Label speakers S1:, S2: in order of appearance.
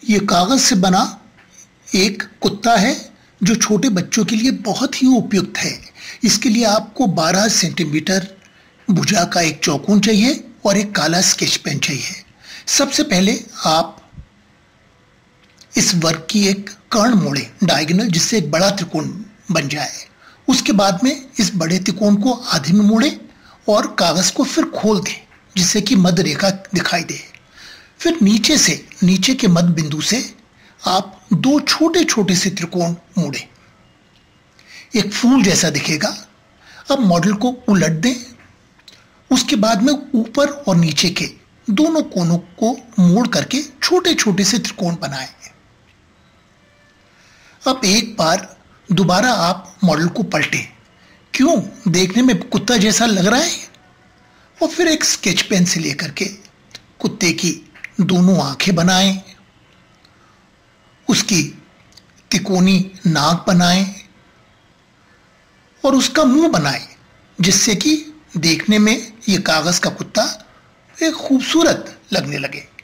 S1: ये कागज से बना एक कुत्ता है जो छोटे बच्चों के लिए बहुत ही उपयुक्त है। इसके लिए आपको 12 सेंटीमीटर भुजा का एक चौकोन चाहिए और एक काला स्केच पेन चाहिए। सबसे पहले आप इस वर्ग की एक कर्ण मोड़े डायगोनल, जिससे एक बड़ा त्रिकोण बन जाए। उसके बाद में इस बड़े त्रिकोण को आधे में मोड़े और कागज को फिर खोल दें जिससे कि मध्य रेखा दिखाई दे। फिर नीचे के मध्य बिंदु से आप दो छोटे छोटे से त्रिकोण मोड़ें। एक फूल जैसा दिखेगा। अब मॉडल को उलट दें। उसके बाद में ऊपर और नीचे के दोनों कोनों को मोड़ करके छोटे छोटे से त्रिकोण बनाएं। अब एक बार दोबारा आप मॉडल को पलटें। क्यों? देखने में कुत्ता जैसा लग रहा है। और फिर एक स्केच पेन से लेकर के कुत्ते की दोनों आंखें बनाएं, उसकी तिकोनी नाक बनाएं और उसका मुंह बनाएं, जिससे कि देखने में ये कागज का कुत्ता एक खूबसूरत लगने लगे।